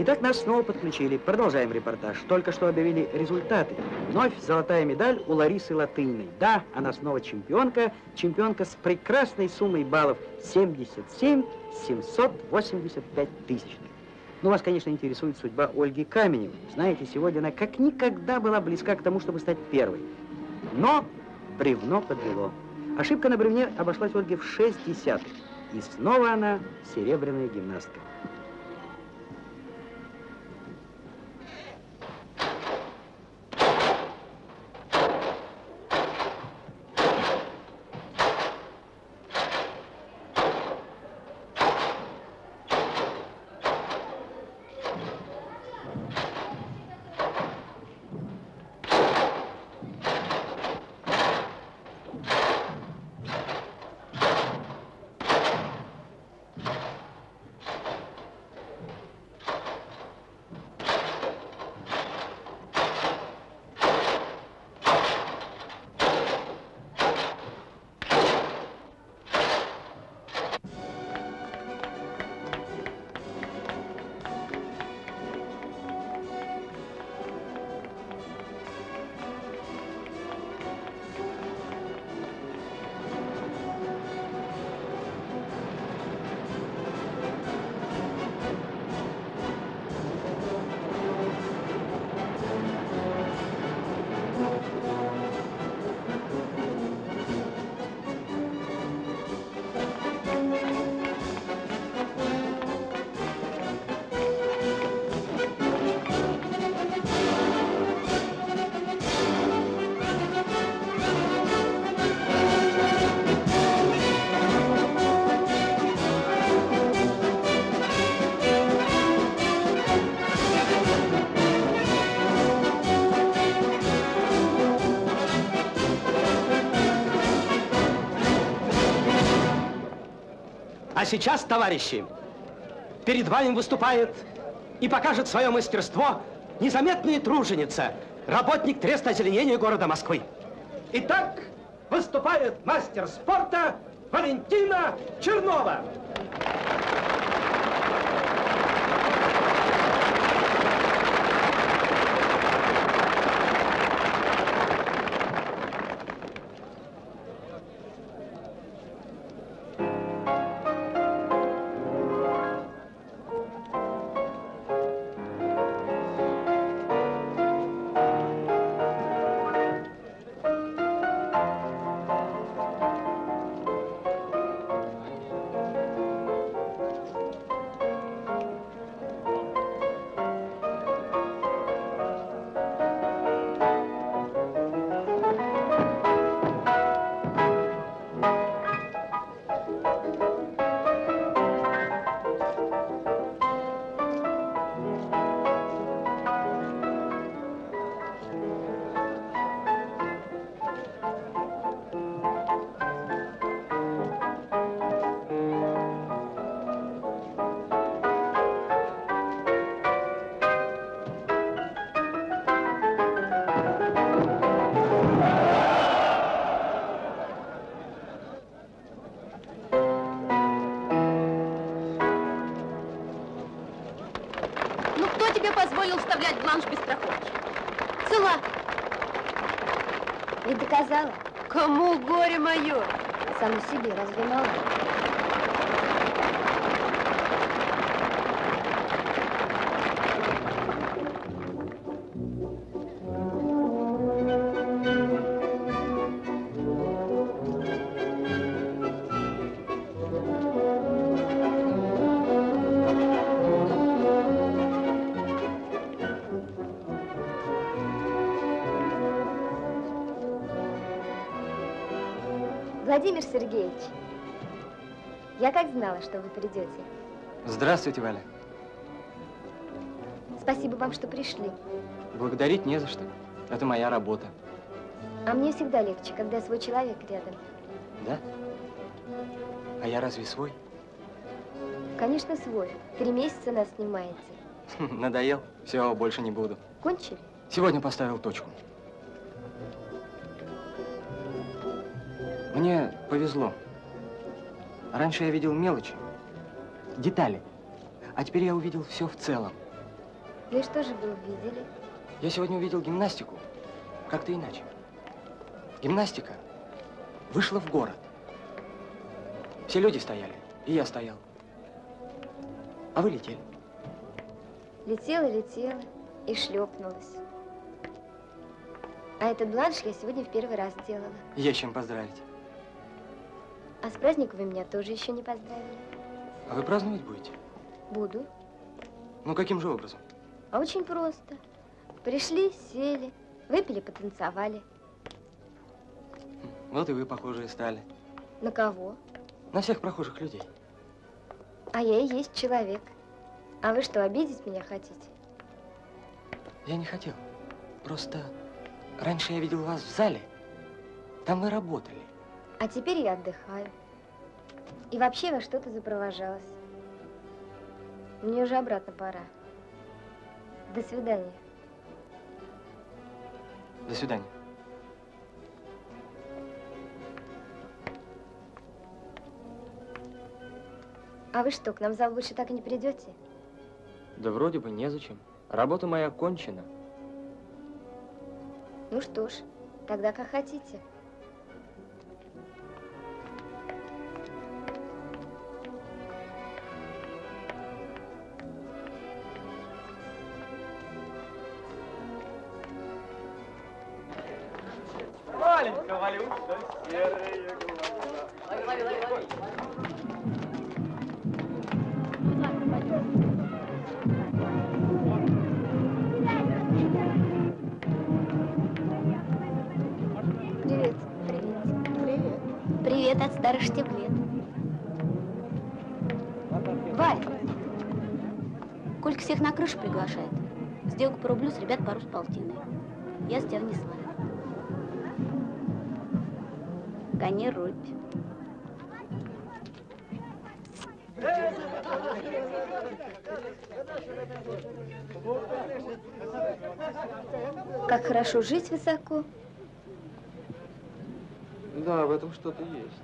Итак, нас снова подключили. Продолжаем репортаж. Только что объявили результаты. Вновь золотая медаль у Ларисы Латынной. Да, она снова чемпионка. Чемпионка с прекрасной суммой баллов 77 785 тысячных. Ну, вас, конечно, интересует судьба Ольги Каменевой. Знаете, сегодня она как никогда была близка к тому, чтобы стать первой. Но бревно подвело. Ошибка на бревне обошлась Ольге в 0,6. И снова она серебряная гимнастка. А сейчас, товарищи, перед вами выступает и покажет свое мастерство незаметная труженица, работник треста озеленения города Москвы. Итак, выступает мастер спорта Валентина Чернова. Ведь доказала. Кому горе мое? Саму себе, разве мало? Владимир Сергеевич, я как знала, что вы придете. Здравствуйте, Валя. Спасибо вам, что пришли. Благодарить не за что. Это моя работа. А мне всегда легче, когда свой человек рядом. Да? А я разве свой? Конечно, свой. 3 месяца нас снимаете. Надоел. Все, больше не буду. Кончили? Сегодня поставил точку. Мне повезло. Раньше я видел мелочи, детали. А теперь я увидел все в целом. Ну и что же вы увидели? Я сегодня увидел гимнастику. Как-то иначе. Гимнастика вышла в город. Все люди стояли, и я стоял. А вы летели. Летела и шлепнулась. А этот бланш я сегодня в первый раз делала. Есть чем поздравить. А с праздником вы меня тоже еще не поздравили. А вы праздновать будете? Буду. Ну, каким же образом? А очень просто. Пришли, сели, выпили, потанцевали. Вот и вы похожие стали. На кого? На всех прохожих людей. А я и есть человек. А вы что, обидеть меня хотите? Я не хотел. Просто раньше я видел вас в зале. Там вы работали. А теперь я отдыхаю. И вообще во что-то запровожалась. Мне уже обратно пора. До свидания. До свидания. А вы что, к нам в зал больше так и не придете? Да вроде бы незачем. Работа моя кончена. Ну что ж, тогда как хотите. Маленькая Валюша, серые глаза. Привет. Привет. Привет от старых штиблет. Валь, Колька всех на крышу приглашает. Сделку по рублю, с ребят пару с полтиной. Я с тебя внесла. Кони рубь. Как хорошо жить высоко. Да, в этом что-то есть.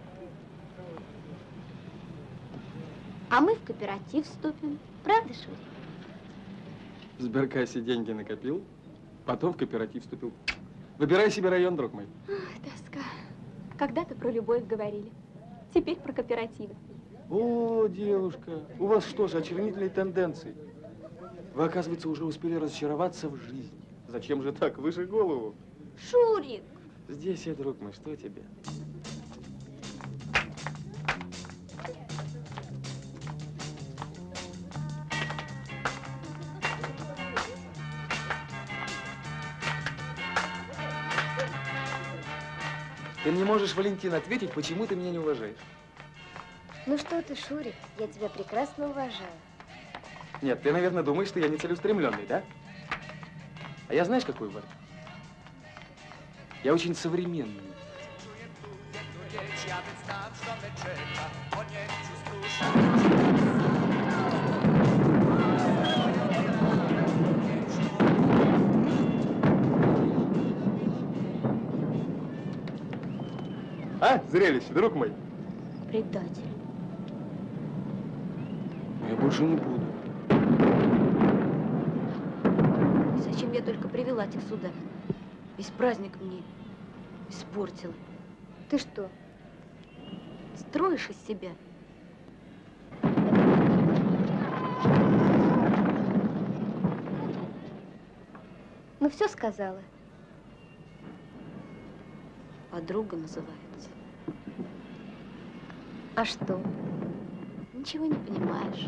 А мы в кооператив вступим. Правда, Шурик? В сберкассе деньги накопил, потом в кооператив вступил. Выбирай себе район, друг мой. Ах, тоска. Когда-то про любовь говорили. Теперь про кооперативы. О, девушка, у вас что же, очернительные тенденции? Вы, оказывается, уже успели разочароваться в жизни. Зачем же так? Выше голову. Шурик! Здесь я, друг мой, что тебе? Ты мне можешь, Валентин, ответить, почему ты меня не уважаешь? Ну что ты, Шурик, я тебя прекрасно уважаю. Нет, ты, наверное, думаешь, что я не целеустремленный, да? А я знаешь, какой, Валь? Я очень современный. А, зрелище, друг мой? Предатель. Я больше не буду. И зачем я только привела тебя сюда? Весь праздник мне испортила. Ты что? Строишь из себя. Ну все сказала. Подруга называется. А что? Ничего не понимаешь.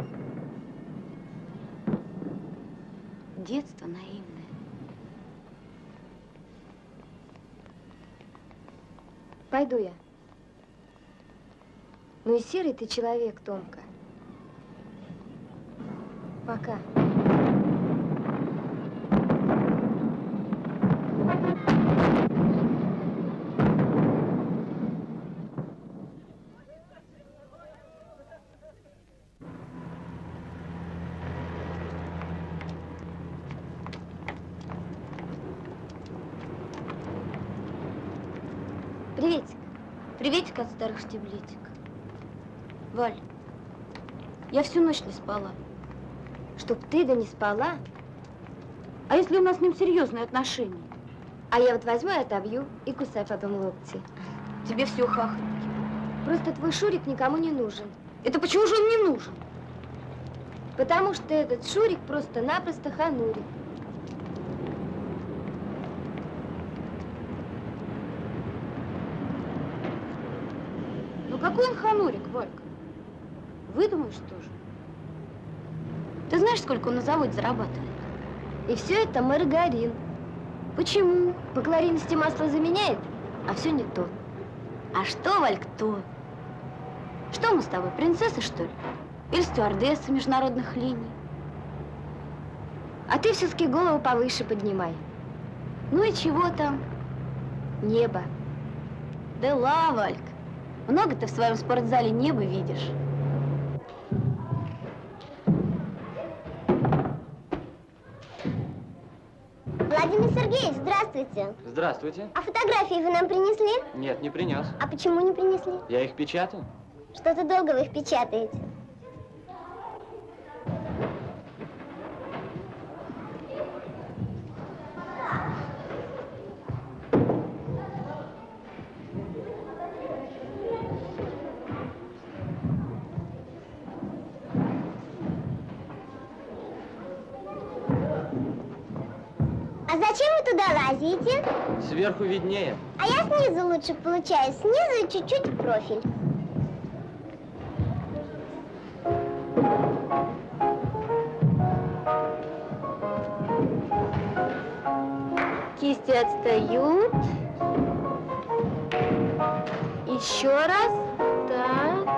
Детство наивное. Пойду я. Ну и серый ты человек, Томка. Пока. Приветик. Приветик от старых штиблетик. Валь, я всю ночь не спала. Чтоб ты да не спала. А если у нас с ним серьезные отношения? А я вот возьму и отобью, и кусай потом локти. Тебе все хахоньки. Просто твой Шурик никому не нужен. Это почему же он не нужен? Потому что этот Шурик просто-напросто ханурик. Ну какой он ханурик, Валька? Выдумаешь тоже. Ты знаешь, сколько он на заводе зарабатывает? И все это маргарин. Почему? По калорийности масло заменяет, а все не то. А что, Вальк, то? Что мы с тобой, принцессы, что ли? Или стюардессы международных линий? А ты все-таки голову повыше поднимай. Ну и чего там? Небо. Да ла, Вальк. Много ты в своем спортзале неба видишь. Владимир Сергеевич, здравствуйте. Здравствуйте. А фотографии вы нам принесли? Нет, не принес. А почему не принесли? Я их печатаю. Что-то долго вы их печатаете. А зачем вы туда лазите? Сверху виднее. А я снизу лучше получаю. Снизу и чуть-чуть в профиль. Кисти отстают. Еще раз. Так.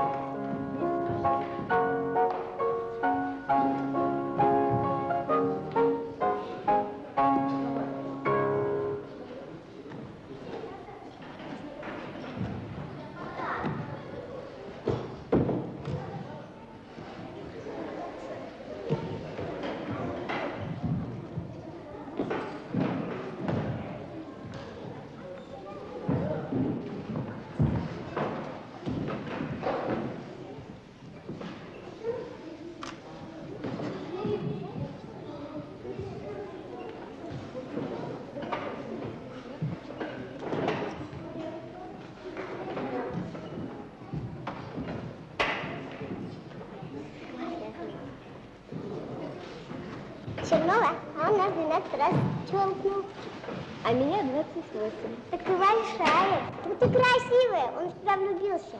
Чернова, а у нас 12 раз челкнул. А меня 28. Так ты большая. Ну ты красивая. Он в тебя влюбился.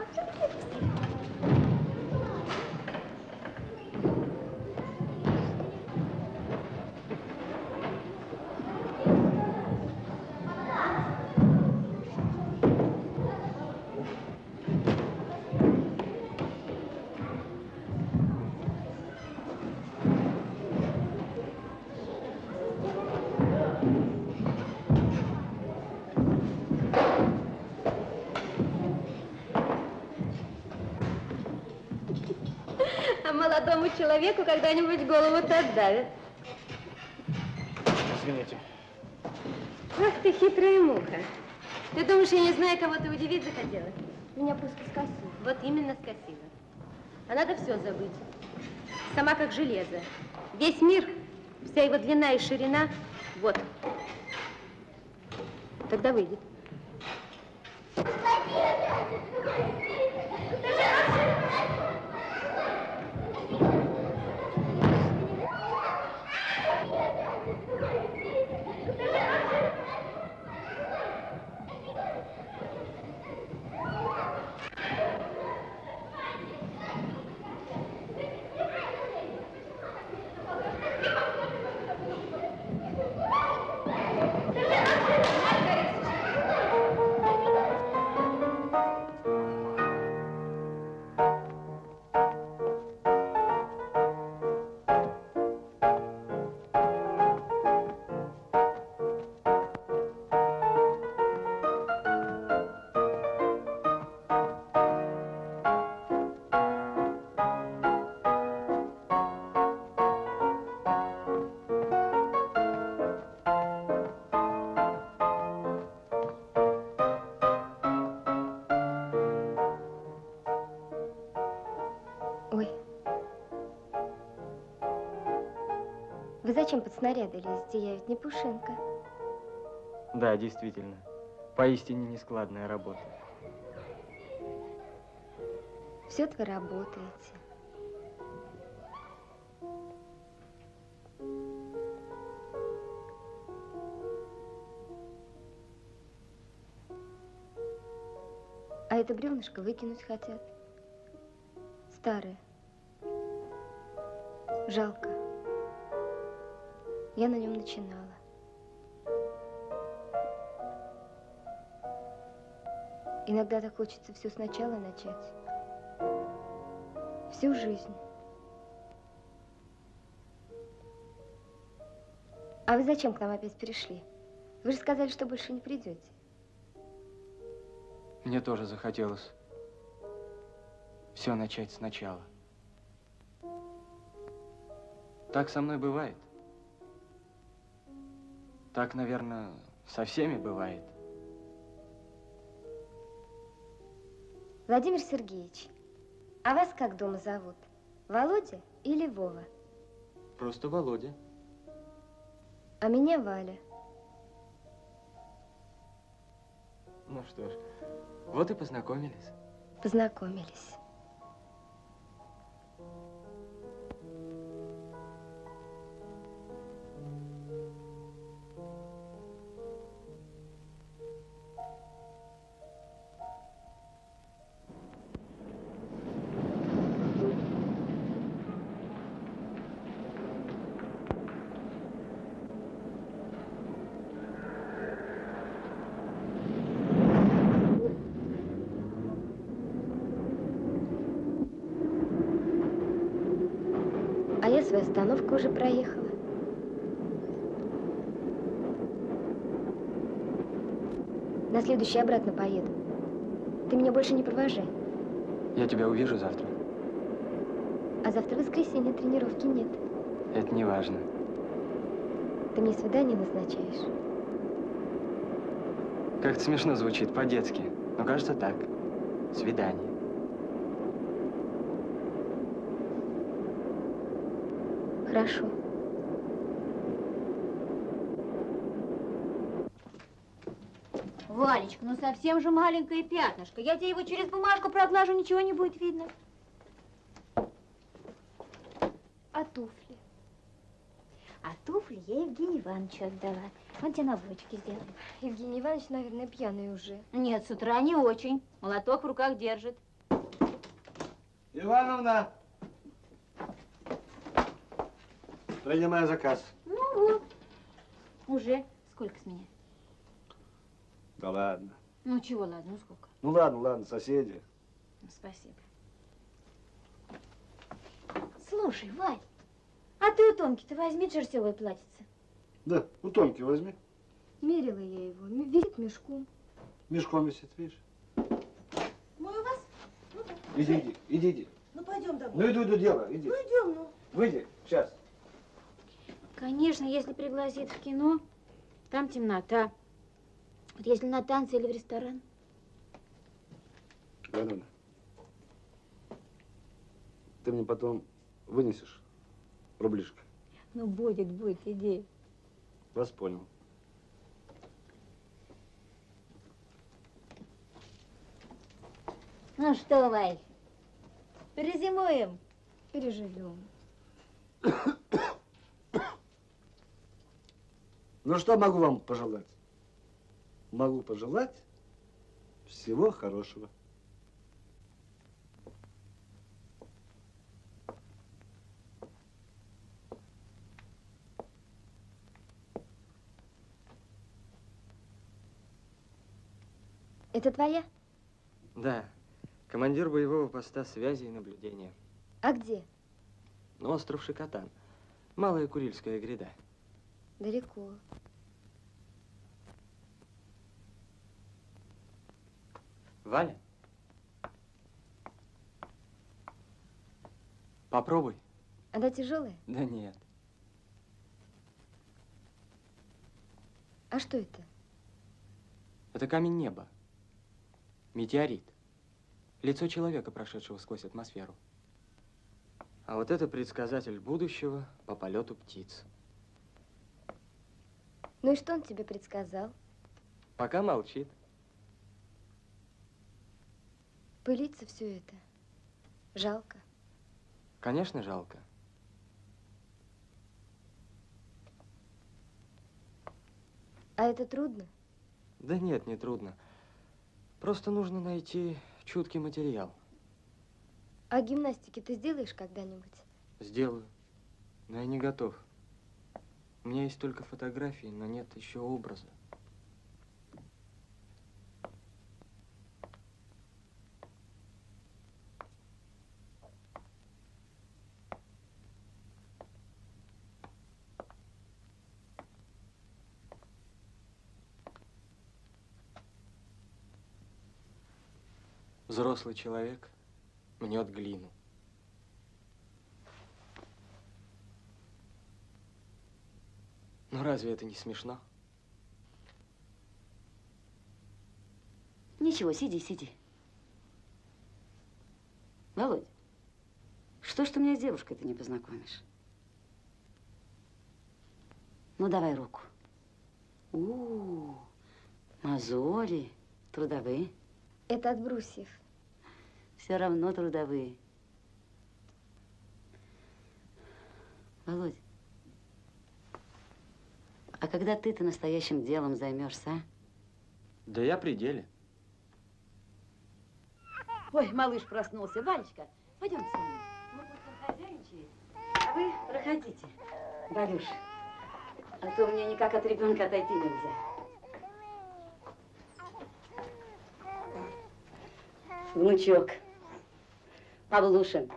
А молодому человеку когда-нибудь голову-то отдавят. Извините. Ах ты хитрая муха. Ты думаешь, я не знаю, кого ты удивить захотела? Меня просто скосила. Вот именно скосила. А надо все забыть. Сама как железо. Весь мир, вся его длина и ширина, вот. Тогда выйдет. Вы зачем под снаряды лезете? Я ведь не Пушинка. Да, действительно. Поистине нескладная работа. Все-то вы работаете. А это бревнышко выкинуть хотят. Старое. Жалко. Я на нем начинала. Иногда так хочется все сначала начать. Всю жизнь. А вы зачем к нам опять перешли? Вы же сказали, что больше не придете. Мне тоже захотелось все начать сначала. Так со мной бывает. Так, наверное, со всеми бывает. Владимир Сергеевич, а вас как дома зовут? Володя или Вова? Просто Володя. А меня Валя. Ну что ж, вот и познакомились. Познакомились. А я свою остановку уже проехала. На следующий обратно поеду. Ты меня больше не провожай. Я тебя увижу завтра. А завтра воскресенье, тренировки нет. Это не важно. Ты мне свидание назначаешь? Как-то смешно звучит, по-детски. Но кажется так. Свидание. Хорошо. Валечка, ну совсем же маленькое пятнышко. Я тебе его через бумажку проглажу, ничего не будет видно. А туфли? А туфли я Евгению Ивановичу отдала. Он тебе на булочке сделает. Евгений Иванович, наверное, пьяный уже. Нет, с утра не очень. Молоток в руках держит. Ивановна! Принимаю заказ. Ну вот. Уже. Сколько с меня? Да ладно. Ну чего, ладно, ну сколько? Ну ладно, соседи. Спасибо. Слушай, Валь, а ты у Томки-то возьми джерсевое платьице. Да, у Томки возьми. Мерила я его. Висит мешком. Мешком висит, видишь? Мой у вас? Ну, Иди. ну пойдем домой. Ну иду, дело, иди. Ну идем, ну. Выйди, сейчас. Конечно, если пригласит в кино, там темнота. Вот если на танцы или в ресторан. Ивановна, ты мне потом вынесешь рублишко? Ну, будет, иди. Вас понял. Ну что, Валь, перезимуем? Переживем. Ну что могу вам пожелать? Могу пожелать всего хорошего. Это твоя? Да. Командир боевого поста связи и наблюдения. А где? На остров Шикотан. Малая Курильская гряда. Далеко. Валя? Попробуй. Она тяжелая? Да нет. А что это? Это камень неба. Метеорит. Лицо человека, прошедшего сквозь атмосферу. А вот это предсказатель будущего по полету птиц. Ну и что он тебе предсказал? Пока молчит. Пылится все это. Жалко. Конечно, жалко. А это трудно? Да нет, не трудно. Просто нужно найти чуткий материал. А гимнастики ты сделаешь когда-нибудь? Сделаю. Но я не готов. У меня есть только фотографии, но нет еще образа. Взрослый человек мнет глину. Ну разве это не смешно? Ничего, сиди, сиди. Володь, что ж ты меня с девушкой-то не познакомишь? Ну, давай руку. Мозоли трудовые. Это от брусьев. Все равно трудовые. Володь, а когда ты-то настоящим делом займешься, а? Да я при деле. Ой, малыш проснулся. Валечка, пойдем с нами. Мы будем хозяйничать, а вы проходите, Валюш. А то мне никак от ребенка отойти нельзя. Внучок, Павлушин.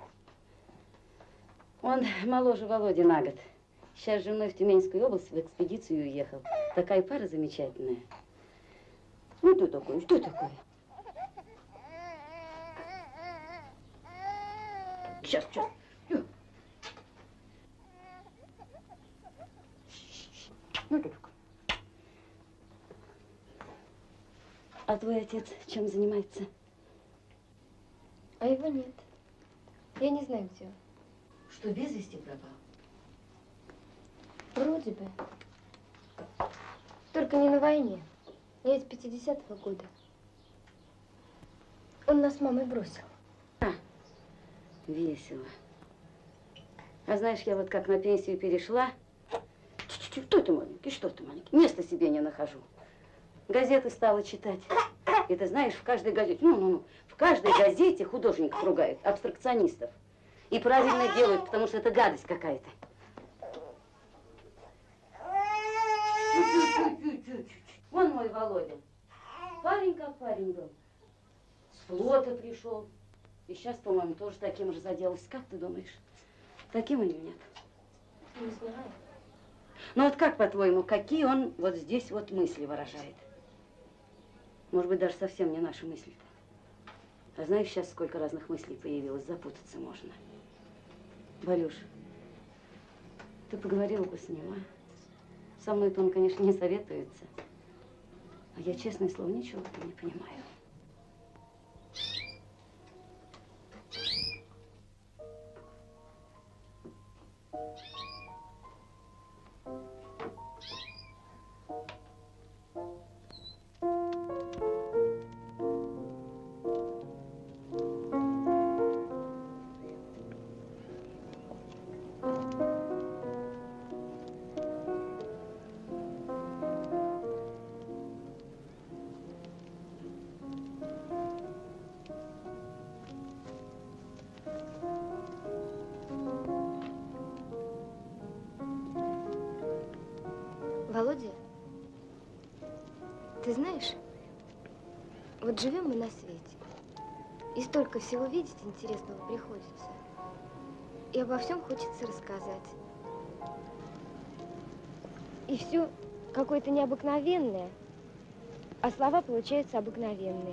Он моложе Володи на год. Сейчас с женой в Тюменскую область в экспедицию уехал. Такая пара замечательная. Ну, что такое? Что такое? Сейчас. Ну, что такое? А твой отец чем занимается? А его нет. Я не знаю, где он. Что, без вести пропал? Вроде бы. Только не на войне. Я из 50-го года. Он нас с мамой бросил. Весело. А знаешь, я вот как на пенсию перешла. Что ты маленький, что ты маленький? Места себе не нахожу. Газеты стала читать. И ты знаешь, в каждой газете, в каждой газете художников ругают, абстракционистов. И правильно делают, потому что это гадость какая-то. Вон мой Володя. Парень как парень был. С флота пришел. И сейчас, по-моему, тоже таким же заделался. Как ты думаешь, таким или нет? Не знаю. Ну вот как, по-твоему, какие он вот здесь вот мысли выражает? Может быть, даже совсем не наши мысли-то. А знаешь, сейчас сколько разных мыслей появилось, запутаться можно. Валюш, ты поговорила бы с ним, а? Со мной-то он, конечно, не советуется. А я, честное слово, ничего-то не понимаю. Володя, ты знаешь, вот живем мы на свете, и столько всего видеть интересного приходится, и обо всем хочется рассказать. И все какое-то необыкновенное, а слова получаются обыкновенные.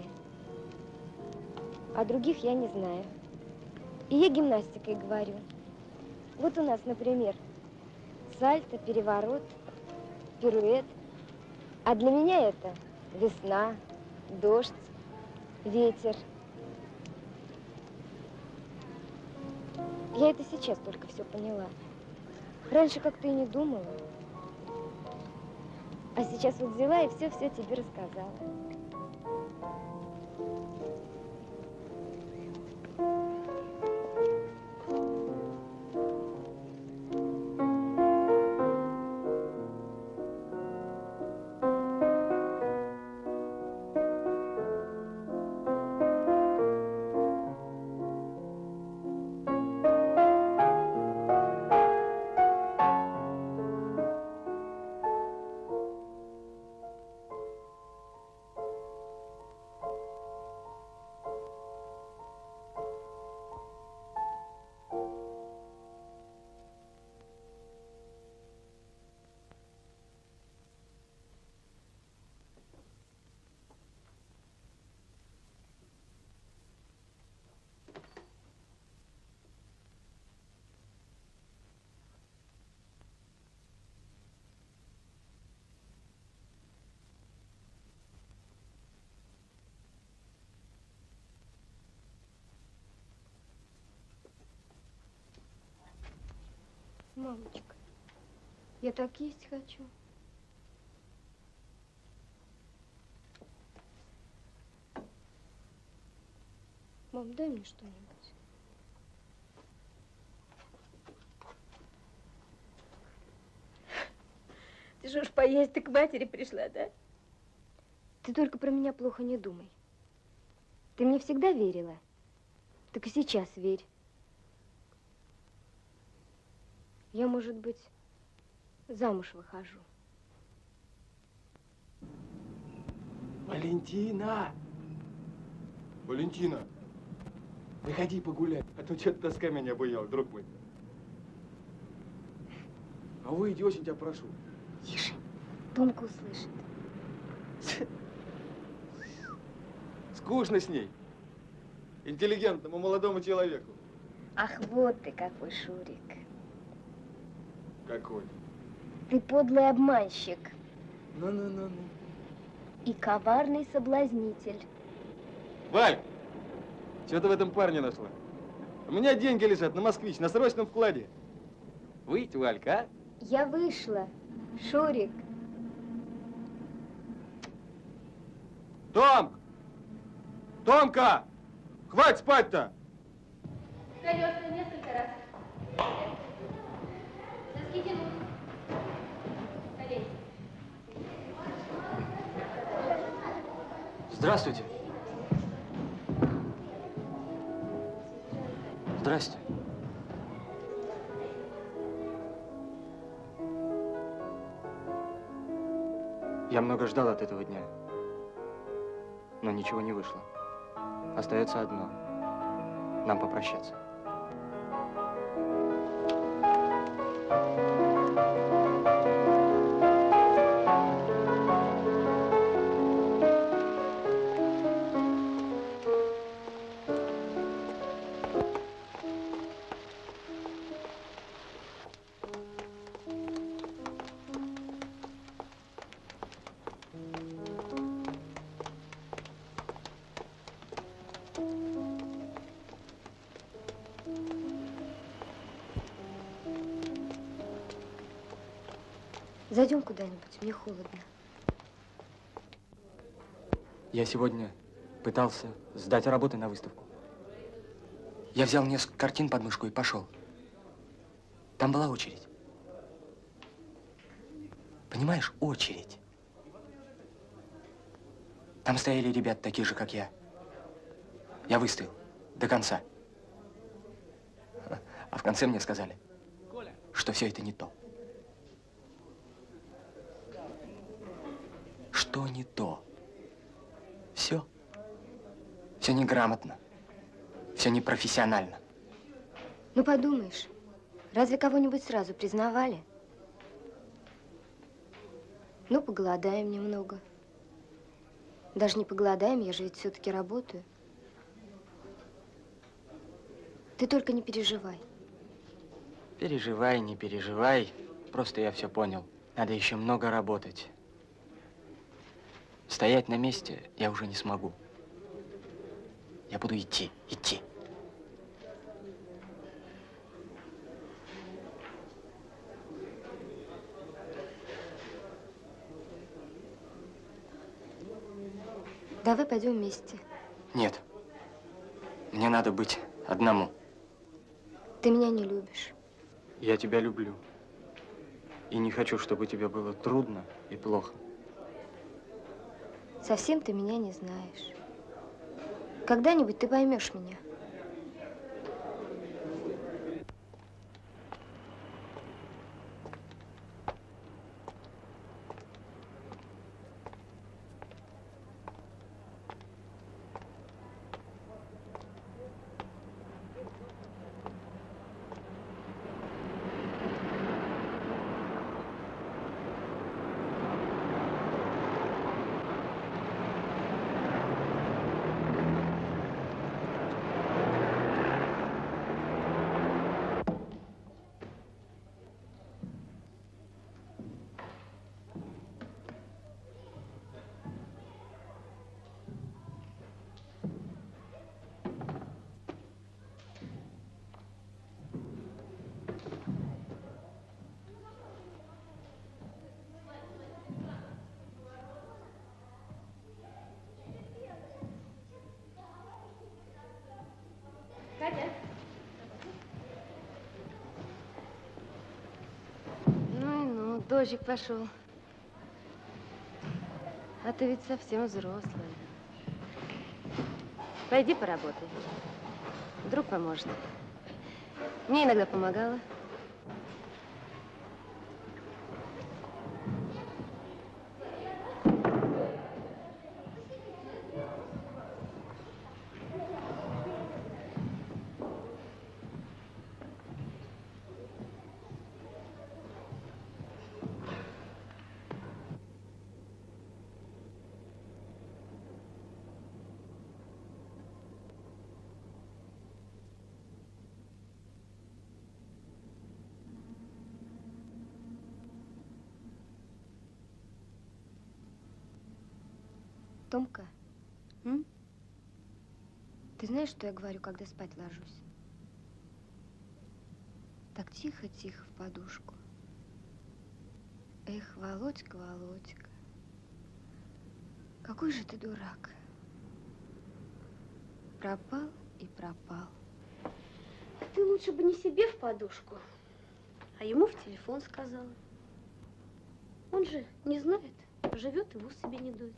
А других я не знаю. И я гимнастикой говорю. Вот у нас, например, сальто, переворот, пируэт. А для меня это весна, дождь, ветер. Я это сейчас только все поняла. Раньше как-то и не думала. А сейчас вот взяла и все-все тебе рассказала. Мамочка, я так есть хочу. Мам, дай мне что-нибудь. Ты же уж поесть, ты к матери пришла, да? Ты только про меня плохо не думай. Ты мне всегда верила. Так и сейчас верь. Я, может быть, замуж выхожу. Валентина! Валентина! Выходи погулять, а то что-то тоска меня обуяла, друг мой. А выйди, очень тебя прошу. Тише, Томка услышит. Скучно с ней. Интеллигентному молодому человеку. Ах, вот ты какой, Шурик. Какой? Ты подлый обманщик Ну. и коварный соблазнитель. Валь, что ты в этом парне нашла? У меня деньги лежат на москвич, на срочном вкладе. Выйти, Валька, а? Я вышла, Шурик. Томка! Хватит спать-то! Колеса несколько раз. Носки тянут. Колени. Здравствуйте. Здрасте. Я много ждал от этого дня, но ничего не вышло. Остается одно – нам попрощаться. Зайдем куда-нибудь, мне холодно. Я сегодня пытался сдать работы на выставку. Я взял несколько картин под мышку и пошел. Там была очередь. Понимаешь, очередь. Там стояли ребята такие же, как я. Я выстоял до конца. А в конце мне сказали, что все это не то. Что не то? Все. Все неграмотно. Все непрофессионально. Ну, подумаешь, разве кого-нибудь сразу признавали? Ну, поголодаем немного. Даже не поголодаем, я же ведь все-таки работаю. Ты только не переживай. Переживай, не переживай. Просто я все понял. Надо еще много работать. Стоять на месте я уже не смогу. Я буду идти. Давай пойдем вместе. Нет. Мне надо быть одному. Ты меня не любишь. Я тебя люблю. И не хочу, чтобы тебе было трудно и плохо. Совсем ты меня не знаешь. Когда-нибудь ты поймешь меня. Катя. Ну, дождик пошел. А ты ведь совсем взрослая. Пойди поработай. Вдруг поможет. Мне иногда помогала. Томка, ты знаешь, что я говорю, когда спать ложусь? Так тихо-тихо в подушку. Эх, Володька, Володька, какой же ты дурак. Пропал и пропал. Ты лучше бы не себе в подушку, а ему в телефон сказала. Он же не знает, живет и в ус себе не дует.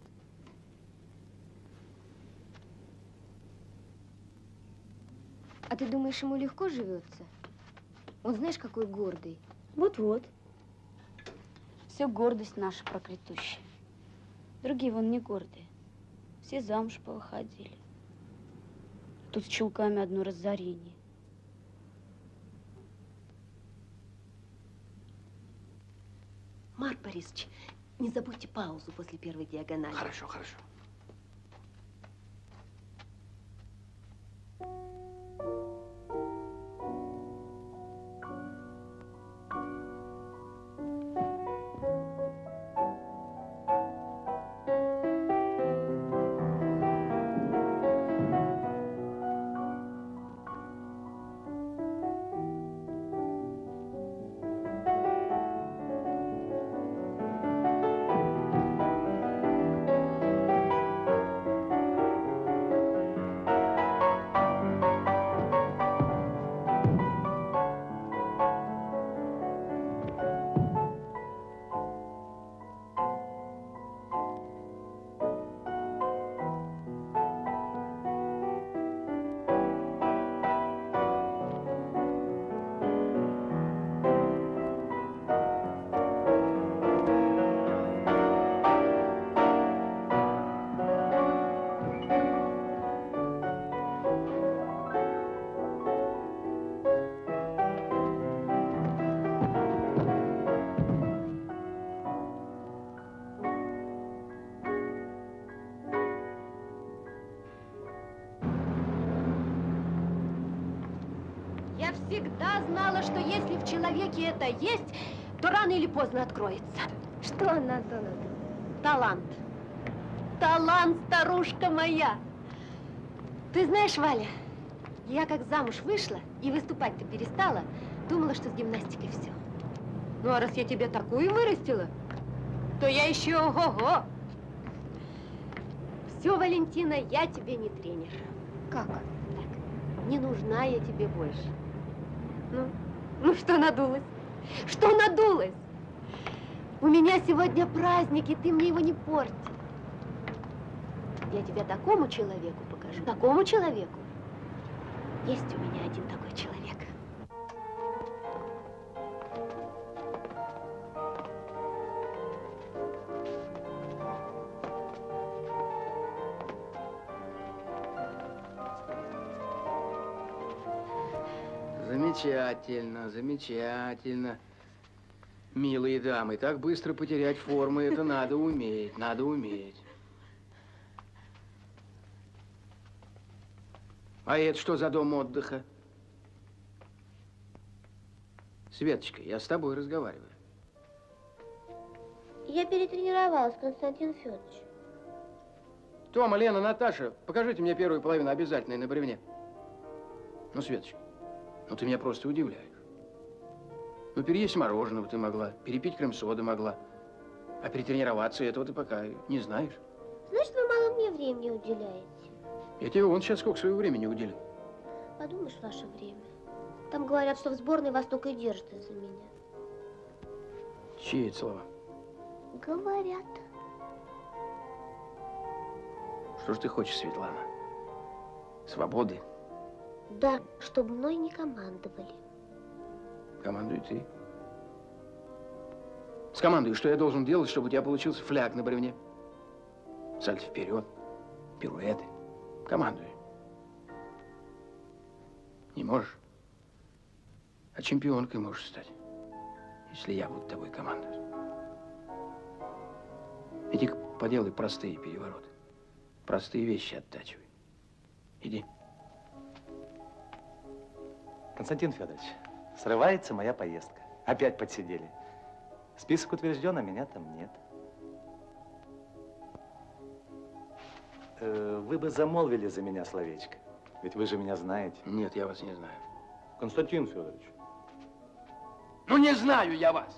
А ты думаешь, ему легко живется? Он знаешь, какой гордый. Вот-вот. Все гордость наша проклятущая. Другие вон не гордые. Все замуж повыходили. Тут с чулками одно разорение. Марк Борисович, не забудьте паузу после первой диагонали. Хорошо, хорошо. Я всегда знала, что если в человеке это есть, то рано или поздно откроется. Что она, Антоновна? Талант. Талант, старушка моя. Ты знаешь, Валя, я как замуж вышла и выступать-то перестала, думала, что с гимнастикой все. Ну, а раз я тебе такую вырастила, то я еще ого-го. Все, Валентина, я тебе не тренер. Как? Так, не нужна я тебе больше. Ну что надулась? Что надулась? У меня сегодня праздник, и ты мне его не порти. Я тебя такому человеку покажу, такому человеку. Есть у меня один такой человек. Замечательно, замечательно. Милые дамы, так быстро потерять форму, это надо уметь, надо уметь. А это что за дом отдыха? Светочка, я с тобой разговариваю. Я перетренировалась, Константин Федорович. Тома, Лена, Наташа, покажите мне первую половину обязательно на бревне. Ну, Светочка, ну ты меня просто удивляешь. Ну, переесть мороженого ты могла, перепить крем-соды могла. А перетренироваться этого ты пока не знаешь. Значит, вы мало мне времени уделяете. Я тебе вон сейчас сколько своего времени уделил. Подумаешь, ваше время. Там говорят, что в сборной вас только и держат из-за меня. Чьи это слова? Говорят. Что же ты хочешь, Светлана? Свободы? Да, чтобы мной не командовали. Командуй ты. Скомандуй, что я должен делать, чтобы у тебя получился фляг на бревне. Сальто вперед, пируэты. Командуй. Не можешь? А чемпионкой можешь стать, если я буду тобой командовать. Иди-ка поделай простые перевороты. Простые вещи оттачивай. Иди. Константин Федорович, срывается моя поездка. Опять подсидели. Список утвержден, а меня там нет. Вы бы замолвили за меня словечко. Ведь вы же меня знаете. Нет, я вас не знаю. Константин Федорович. Ну, не знаю я вас.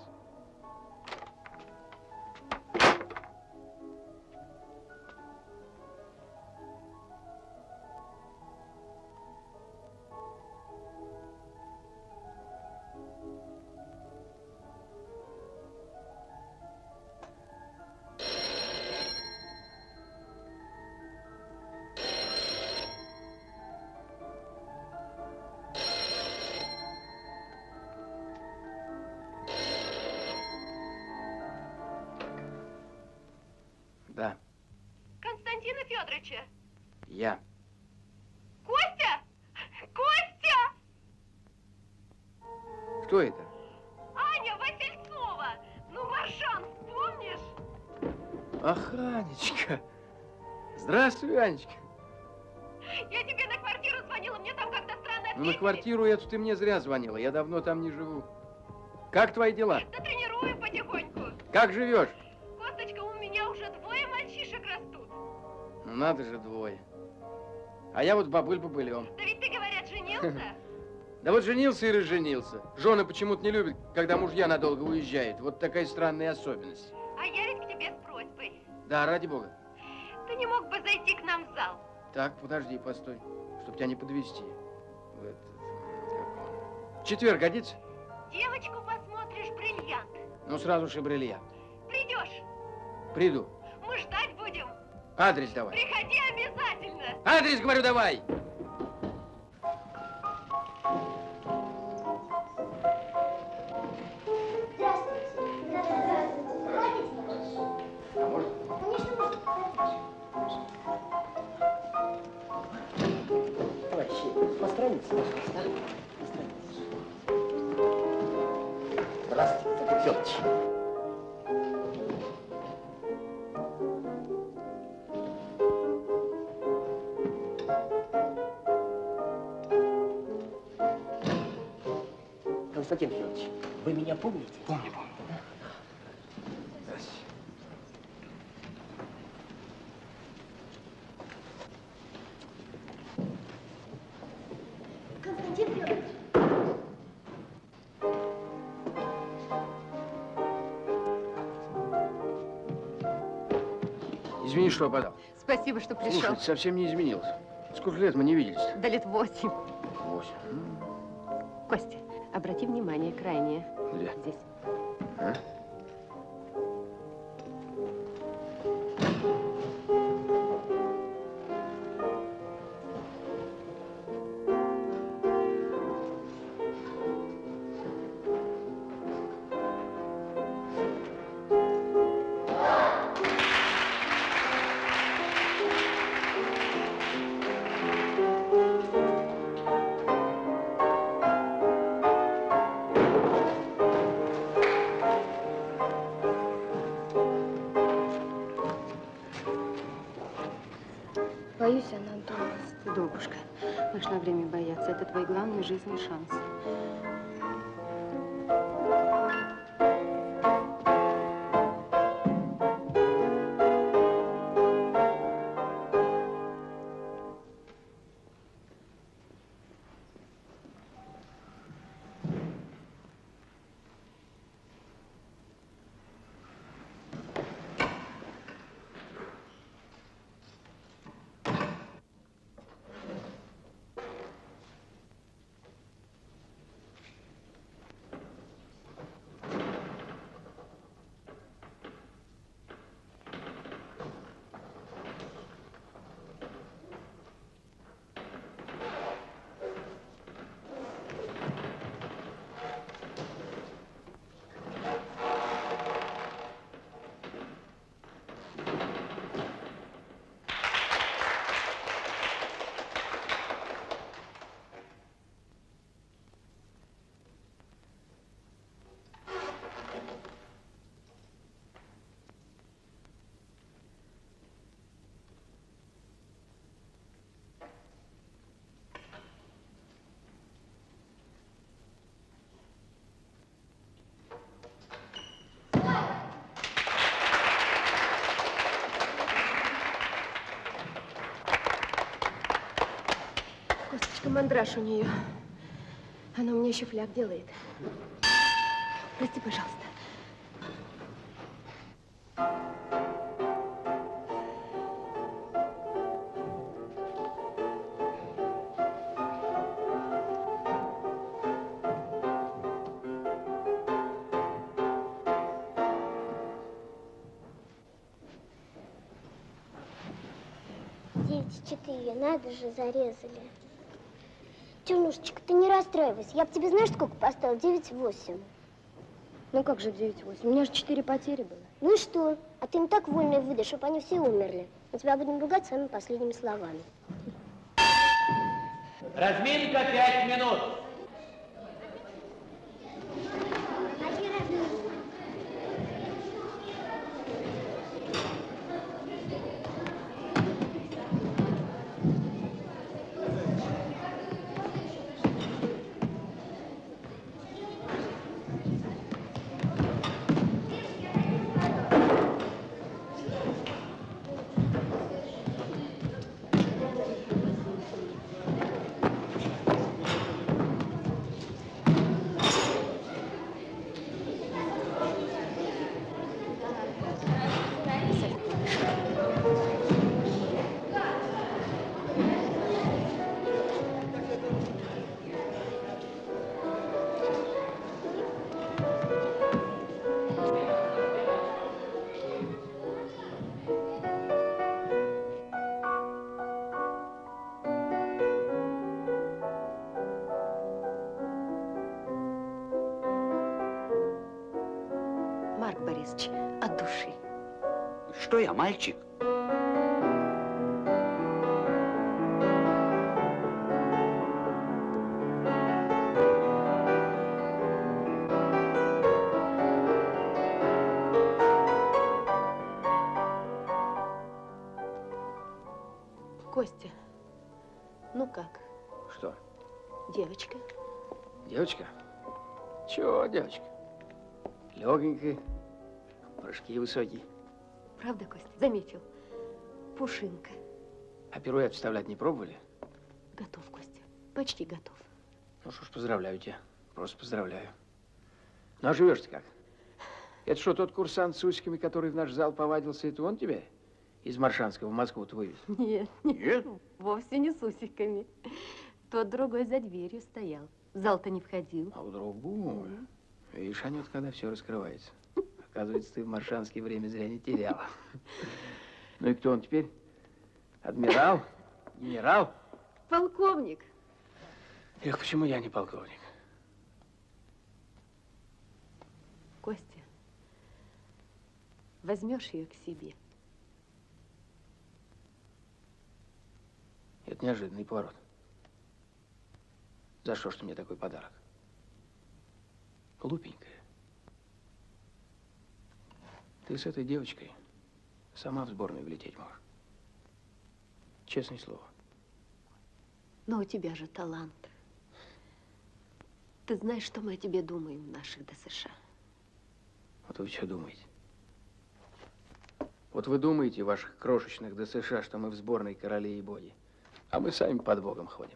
Да. Константина Федоровича! Я. Костя! Костя! Кто это? Аня Васильцова! Ну, Маршан, помнишь? Ах, Анечка. Здравствуй, Анечка. Я тебе на квартиру звонила, мне там как-то странно ответили. Ну, на квартиру эту ты мне зря звонила. Я давно там не живу. Как твои дела? Да тренирую потихоньку. Как живешь? Косточка, у меня уже 2 мальчишек растут. Ну, надо же, 2. А я вот бабыль-бабылем. Да ведь ты, говорят, женился? Да вот женился и разженился. Жены почему-то не любят, когда мужья надолго уезжают. Вот такая странная особенность. А я ведь к тебе с просьбой. Да, ради бога. Ты не мог бы зайти к нам в зал? Так, подожди, постой, чтоб тебя не подвести. В этот, в четверг годится? Девочку посмотришь, бриллиант. Ну, сразу же бриллиант. Придешь? Приду. Мы ждать будем. Адрес давай. Приходи обязательно. Адрес, говорю, давай. Здравствуйте, Федорович. Константин Федорович, вы меня помните? Помню, помню. Здравствуйте. Константин Федорович. Извини, что опоздал. Спасибо, что пришел. Слушай, ты совсем не изменился. Сколько лет мы не виделись-то? Да лет 8. 8. Костя, обрати внимание, крайнее. Где? Здесь. А? Боюсь, она дома. Добушка, нашла время бояться. Это твой главный жизненный шанс. Косточка, мандраж у нее. Она у меня еще фляг делает. Прости, пожалуйста. Надо же, зарезали. Чернушечка, ты не расстраивайся. Я бы тебе, знаешь, сколько поставила? 9-8. Ну как же 9-8? У меня же 4 потери было. Ну и что? А ты им так вольно выдашь, чтобы они все умерли. Мы тебя будем ругать самыми последними словами. Разминка 5 минут. Марк Борисович, от души. Что я, мальчик? Костя, ну как? Что? Девочка. Девочка? Чего, девочка? Легенькая, прыжки высокие. Правда, Костя? Заметил. Пушинка. А пируэт вставлять не пробовали? Готов, Костя. Почти готов. Ну что ж, поздравляю тебя. Просто поздравляю. Ну а живешь ты как? Это что, тот курсант с усиками, который в наш зал повадился, это он тебе? из Маршанского в Москву-то вывез? Нет, Нет? вовсе не с усиками. Тот другой за дверью стоял. В зал-то не входил. А у другого? Видишь, Анют, когда все раскрывается. Оказывается, ты в Маршанске время зря не теряла. Ну и кто он теперь? Адмирал? Генерал? Полковник. Эх, почему я не полковник? Костя, возьмешь ее к себе. Это неожиданный поворот. За что ж ты мне такой подарок? Глупенькая. Ты с этой девочкой сама в сборную влететь можешь. Честное слово. Но у тебя же талант. Ты знаешь, что мы о тебе думаем в наших ДСШ? Вот вы что думаете? Вот вы думаете в ваших крошечных ДСШ, что мы в сборной королей и боги, а мы сами под Богом ходим.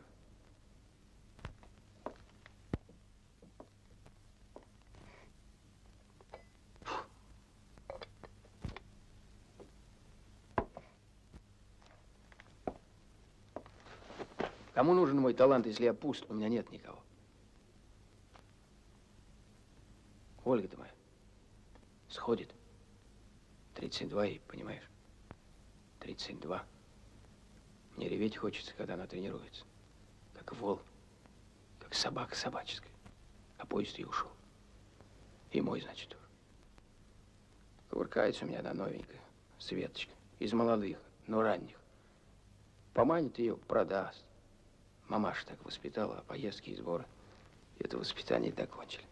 Кому нужен мой талант, если я пуст? У меня нет никого. Ольга-то моя сходит. 32 и, понимаешь? 32. Мне реветь хочется, когда она тренируется. Как вол, как собака собаческая. А поезд и ушел. И мой, значит, тоже. Кувыркается у меня одна новенькая, Светочка. Из молодых, но ранних. Поманит ее, продаст. Мамаша так воспитала, а поездки и сборы это воспитание докончили.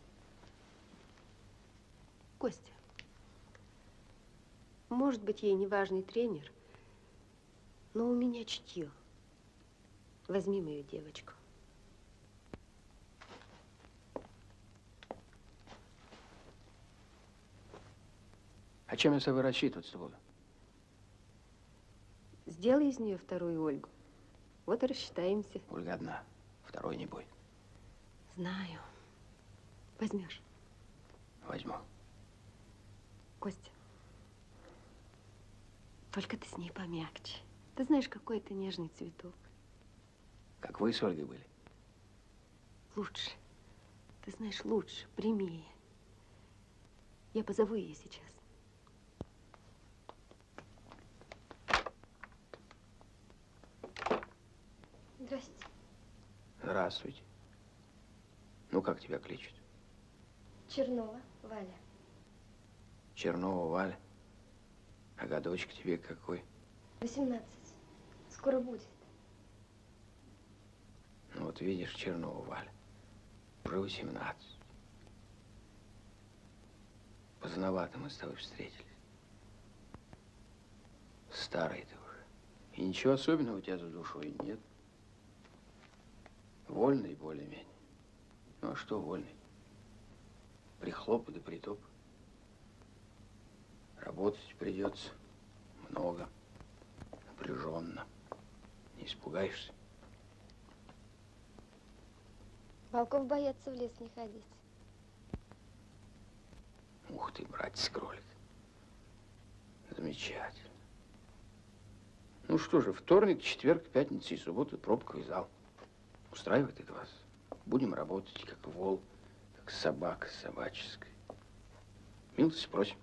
Костя, может быть, ей не важный тренер, но у меня чутье. Возьми мою девочку. А чем я с собой рассчитываться буду? Сделай из нее вторую Ольгу. Вот и рассчитаемся. Ольга одна, второй не будет. Знаю. Возьмешь? Возьму. Костя, только ты с ней помягче. Ты знаешь, какой это нежный цветок. Как вы с Ольгой были? Лучше. Ты знаешь, лучше, прямее. Я позову ее сейчас. Здравствуйте. Здравствуйте. Ну, как тебя кличут? Чернова Валя. Чернова Валя. А годочек тебе какой? 18. Скоро будет. Ну, вот видишь, Чернова Валя. Уже 18. Поздновато мы с тобой встретились. Старый ты уже. И ничего особенного у тебя за душой нет. Вольный более-менее. Ну, а что вольный? Прихлоп да притоп. Работать придется много, напряженно. Не испугаешься? Волков боятся в лес не ходить. Ух ты, братец-кролик. Замечательно. Ну что же, вторник, четверг, пятница и суббота пробковый зал. Устраивает это вас? Будем работать, как вол, как собака собаческая. Милости просим.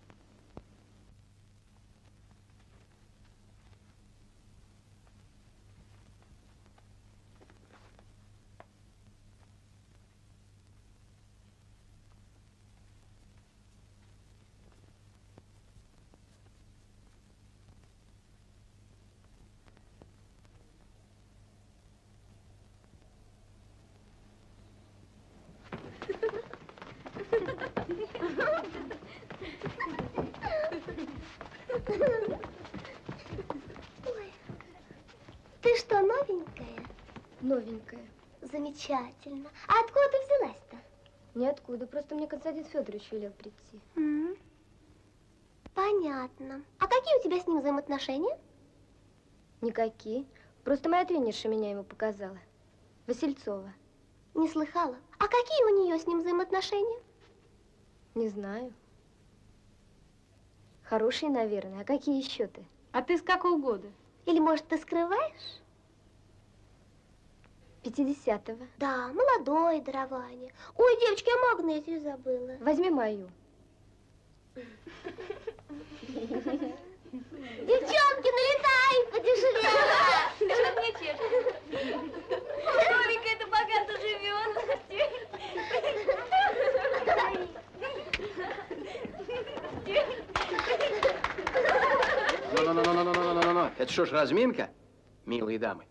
Ой, ты что, новенькая? Новенькая. Замечательно. А откуда ты взялась-то? Ниоткуда, просто мне Константин Федорович велел прийти. Понятно. А какие у тебя с ним взаимоотношения? Никакие. Просто моя тренерша меня ему показала. Васильцова. Не слыхала. А какие у нее с ним взаимоотношения? Не знаю. Хорошие, наверное. А какие еще ты? А ты с какого года? Или, может, ты скрываешь? 50-го. Да, молодое дарование. Ой, девочки, я магнезию забыла. Возьми мою. Девчонки, налетай, подешевле. Что мне чешешь? Ровенька это богато живет. Ну. Это что ж, разминка, милые дамы?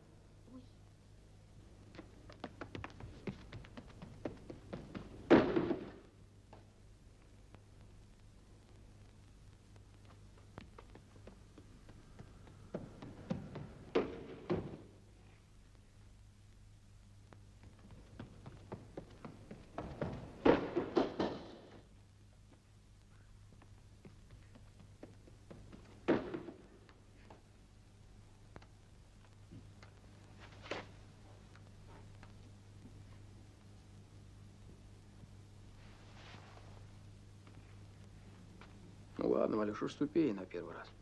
Ну ладно, Валюш, уступи на первый раз.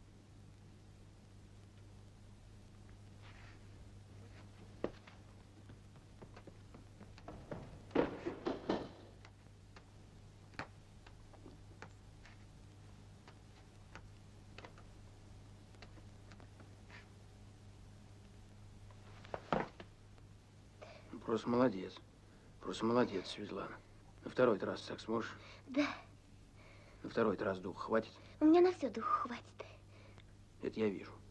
Просто молодец. Просто молодец, Светлана. На второй раз так сможешь? Да. На второй раз дух хватит? У меня на все духу хватит. Это я вижу.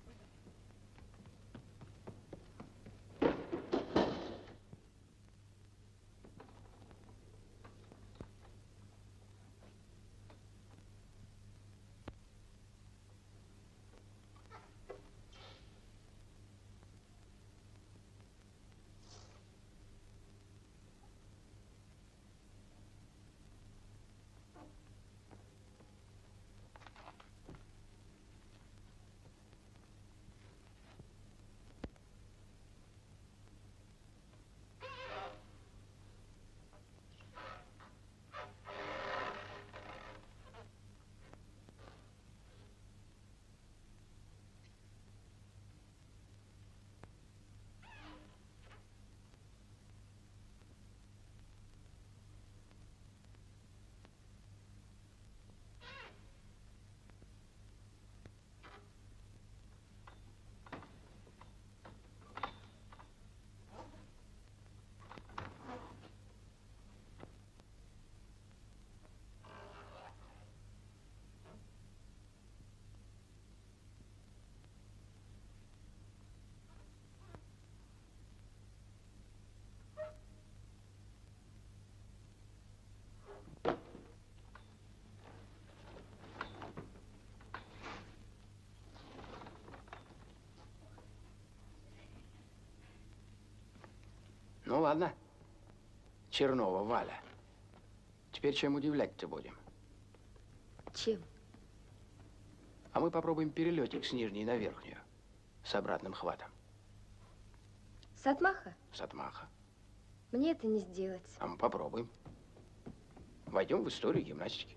Ну ладно, Чернова Валя. Теперь чем удивлять-то будем? Чем? А мы попробуем перелетик с нижней на верхнюю, с обратным хватом. С отмаха? С отмаха. Мне это не сделать. А мы попробуем. Войдем в историю гимнастики.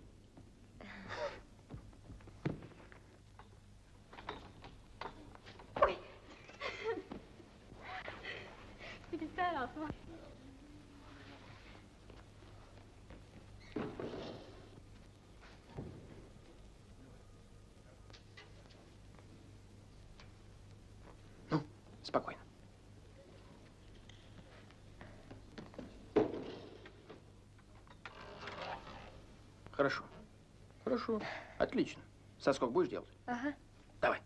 Перестарался. Ну, спокойно. Хорошо. Хорошо. Отлично. Соскок будешь делать? Ага. Давай.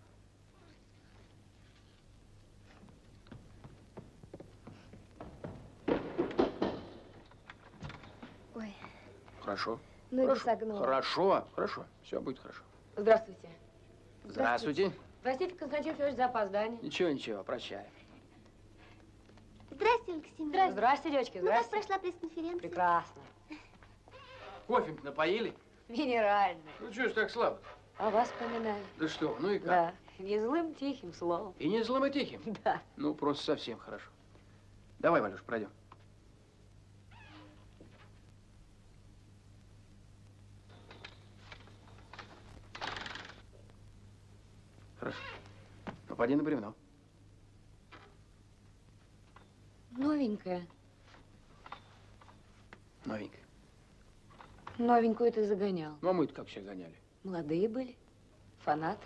Ой. Хорошо. Ну хорошо. и согнула. Хорошо. Хорошо. Все будет хорошо. Здравствуйте. Здравствуйте. Простите, Константин Федорович, за опоздание. Ничего, прощай. Здрасте, Ольга Семеновна. Здрасте, девочки, Ну, как здрасте. прошла пресс-конференция? Прекрасно. Кофе напоили? Минеральный. Ну, что ж так слабо? А вас вспоминаю. Да что, ну и как? Да. Не злым, тихим словом. И не злым и тихим? Да. Ну, просто совсем хорошо. Давай, Валюш, пройдем. Хорошо. Попади на бревно. Новенькая. Новенькая. Новенькую ты загонял. Ну, а мы-то как всех гоняли? Молодые были, фанаты.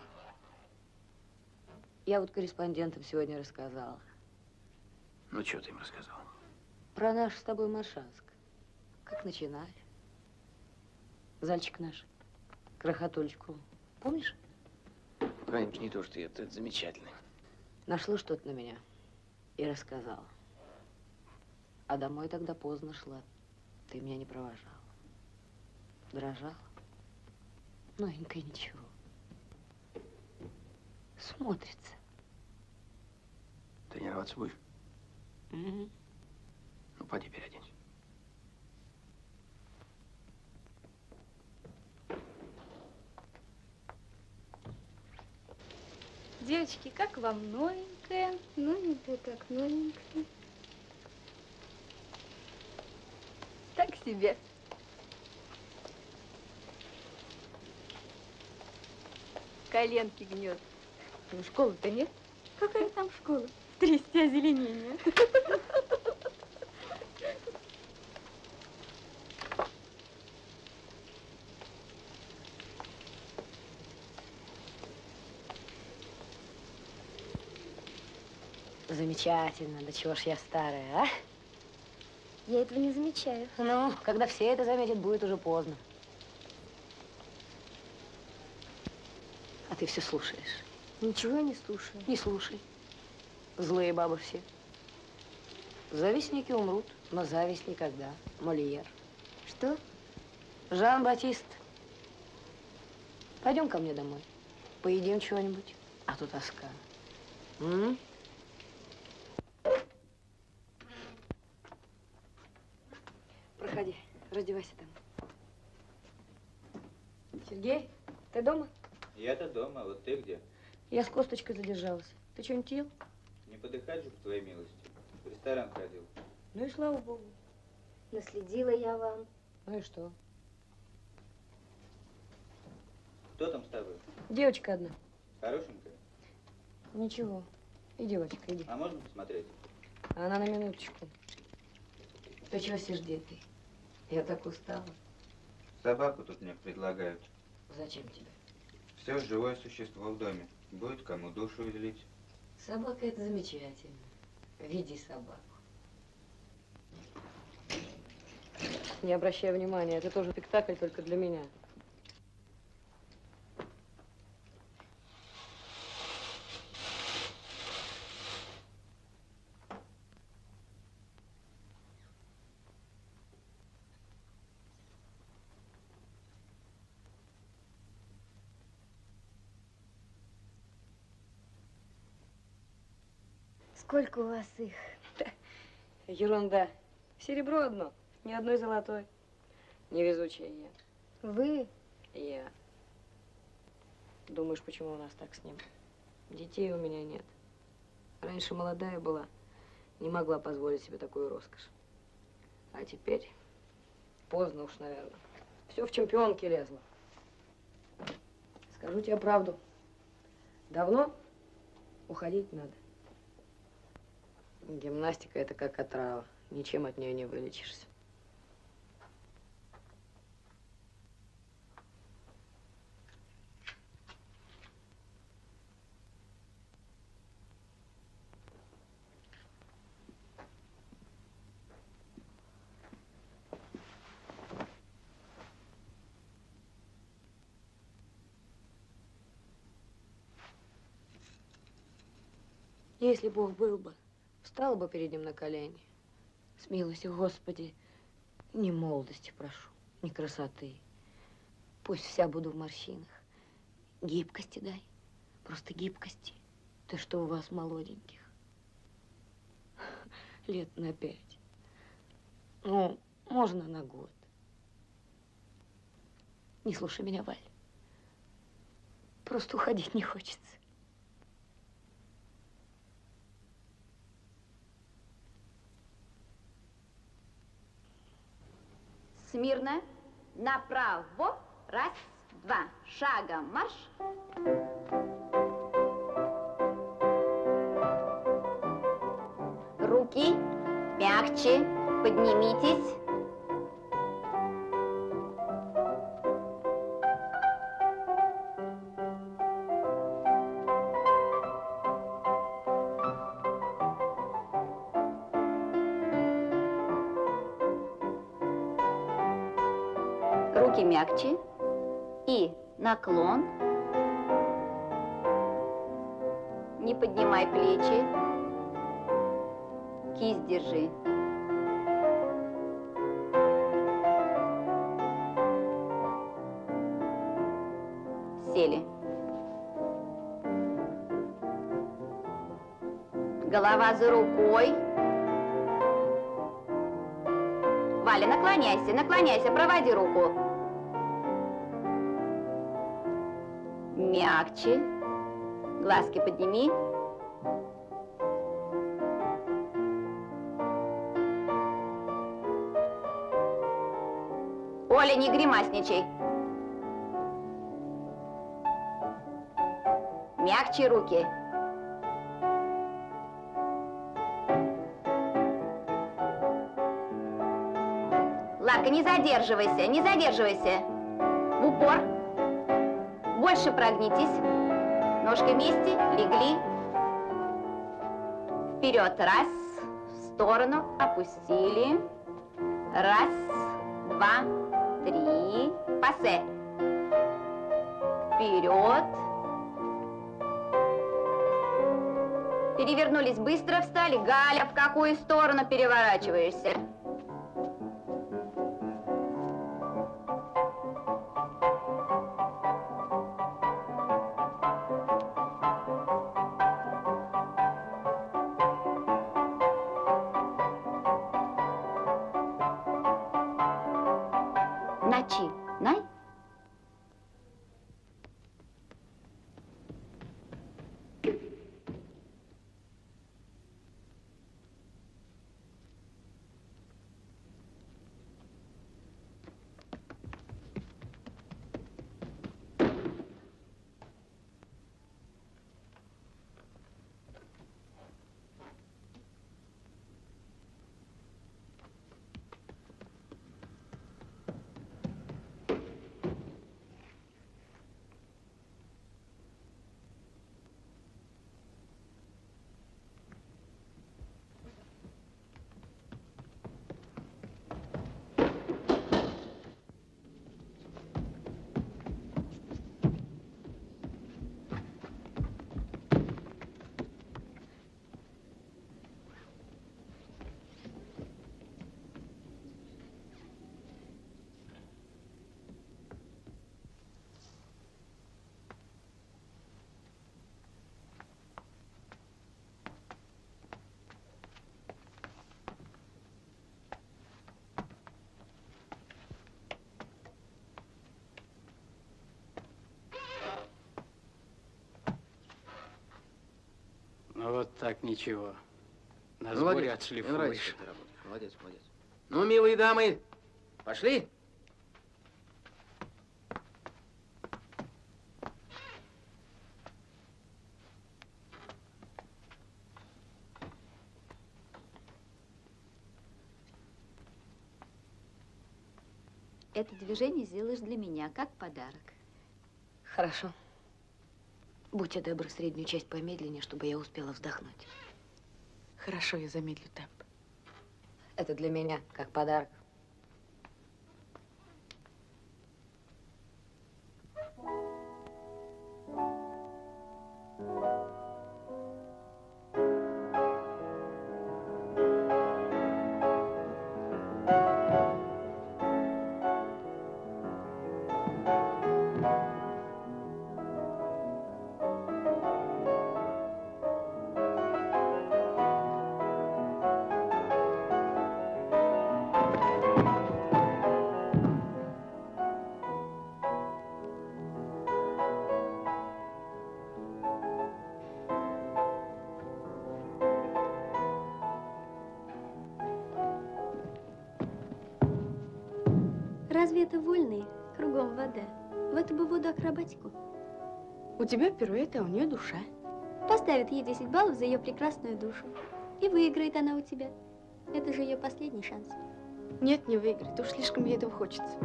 Я вот корреспондентам сегодня рассказала. Ну, что ты им рассказал? Про наш с тобой Моршанск. Как начинали. Зальчик наш. Крохотульчку. Помнишь? Конечно, не то, что это замечательно. Нашло что-то на меня и рассказала. А домой тогда поздно шла. Ты меня не провожала. Дрожала. Новенькая ничего. Смотрится. Тренироваться будешь? Угу. Ну, поди переоденься. Девочки, как вам новенькая? Новенькая, как новенькая. Так себе. Коленки гнет. Ну, школы-то нет? Какая там школа? Трясти озеленение. Замечательно. Да чего ж я старая, а? Я этого не замечаю. Ну, когда все это заметят, будет уже поздно. А ты все слушаешь. Ничего я не слушаю. Не слушай. Злые бабы все. Завистники умрут, но зависть никогда. Мольер. Что? Жан-Батист. Пойдем ко мне домой. Поедим чего-нибудь. А то тоска. Проходи, раздевайся там. Сергей, ты дома? Я-то дома, вот ты где? Я с Косточкой задержалась. Ты что-нибудь ел? Не подыхать же, по твоей милости. В ресторан ходил. Ну и слава богу. Наследила я вам. Ну и что? Кто там с тобой? Девочка одна. Хорошенькая? Ничего. Иди, девочка, иди. А можно посмотреть? Она на минуточку. Ты чего сердитый? Я так устала. Собаку тут мне предлагают. Зачем тебе? Все живое существо в доме. Будет кому душу излить. Собака — это замечательно. Веди собаку. Не обращай внимания, это тоже спектакль только для меня. Сколько у вас их? Ерунда. Серебро одно, ни одной золотой. Невезучая я. Вы? Я. Думаешь, почему у нас так с ним? Детей у меня нет. Раньше молодая была, не могла позволить себе такую роскошь. А теперь поздно уж, наверное. Все в чемпионке лезло. Скажу тебе правду. Давно уходить надо. Гимнастика — это как отрава. Ничем от нее не вылечишься. Если Бог был бы, встала бы перед ним на колени. С милостью, Господи, не молодости прошу, не красоты. Пусть вся буду в морщинах. Гибкости дай, просто гибкости. Ты что у вас молоденьких? Лет на 5. Ну, можно на год. Не слушай меня, Валь. Просто уходить не хочется. Смирно, направо, раз, два, шагом марш. Мягче. Поднимитесь. Руки мягче. И наклон. Не поднимай плечи. Кисть держи. Сели. Голова за рукой. Валя, наклоняйся, наклоняйся, проводи руку. Мягче. Глазки подними. Оля, не гримасничай. Мягче руки. Ларка, не задерживайся, не задерживайся. В упор. Больше прогнитесь. Ножки вместе, легли. Вперед. Раз. В сторону. Опустили. Раз, два, три. Пассе. Вперед. Перевернулись быстро, встали. Галя, в какую сторону переворачиваешься? Начинай. Ну вот так ничего. На сборе отшлифуешь. Молодец, молодец. Ну, милые дамы, пошли. Это движение сделаешь для меня, как подарок. Хорошо. Будьте добры, среднюю часть помедленнее, чтобы я успела вздохнуть. Хорошо, я замедлю темп. Это для меня, как подарок. Разве это вольный? Кругом вода. В эту бы воду акробатику. У тебя пируэты, а у нее душа. Поставит ей 10 баллов за ее прекрасную душу. И выиграет она у тебя. Это же ее последний шанс. Нет, не выиграет. Уж слишком ей этого хочется.